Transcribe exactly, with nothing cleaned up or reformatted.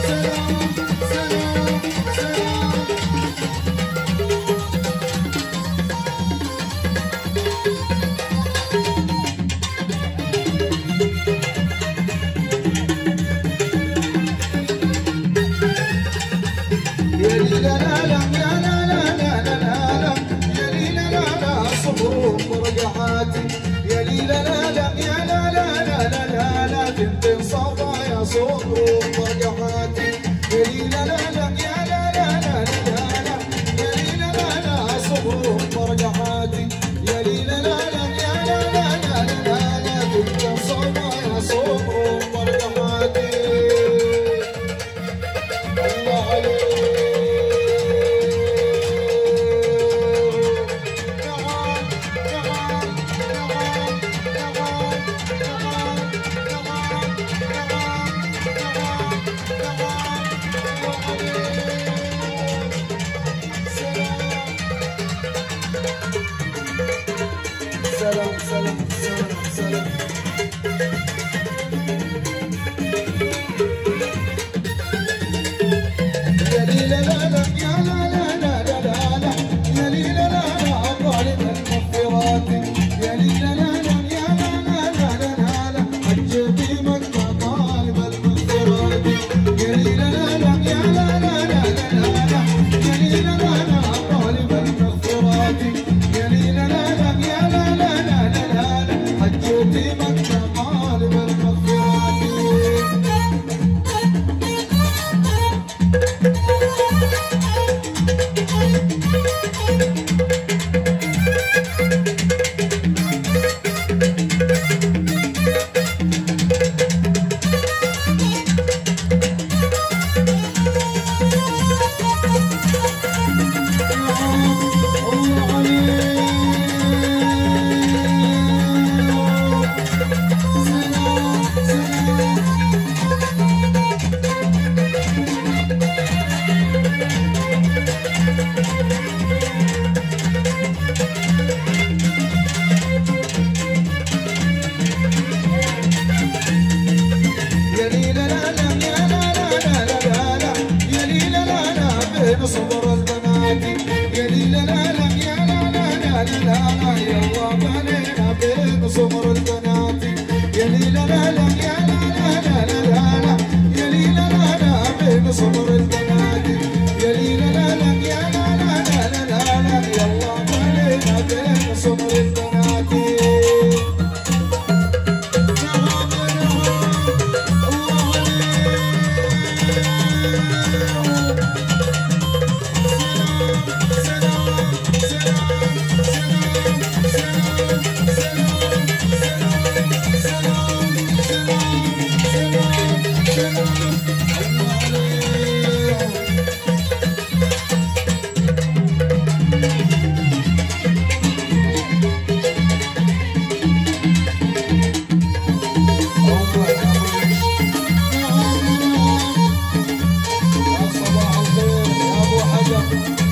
سلام سلام سلام سلام يا ليلى لا لا يا لا لا لا لا لا يا ليلى لا لا ظالم المغفرات يا ليلى لا لا يا لا لا لا لا لا حجتي مكة ظالم المغفرات يا ليلى لا لا يا لا لا لا لا يا ليلى لا لا ظالم المغفرات يا ليلى لا لا يا لا لا حجتي مكة ظالم المغفرات صبر البنات يا ليلى لا لا يا لا لا لا لا لا يا الله بنينا بين صبر البنات يا ليلى لا لا يا لا لا لا لا لا يا ليلى لا لا بين صبر البنات يا ليلى لا لا يا لا لا لا لا لا يا الله بنينا بين صبر البنات صباح الخير يا ابو حجر.